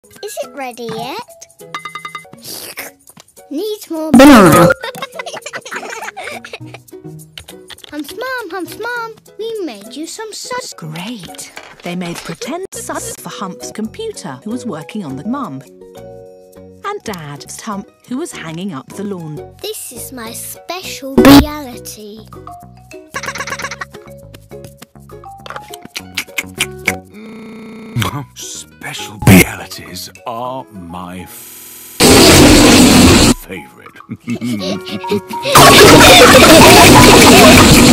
Is it ready yet? Needs more banana. Humps, Mum, we made you some sauce. Great. They made pretend sus for Hump's computer, who was working on the mum. And Dad's Hump, who was hanging up the lawn. This is my special reality. Special realities are my favourite.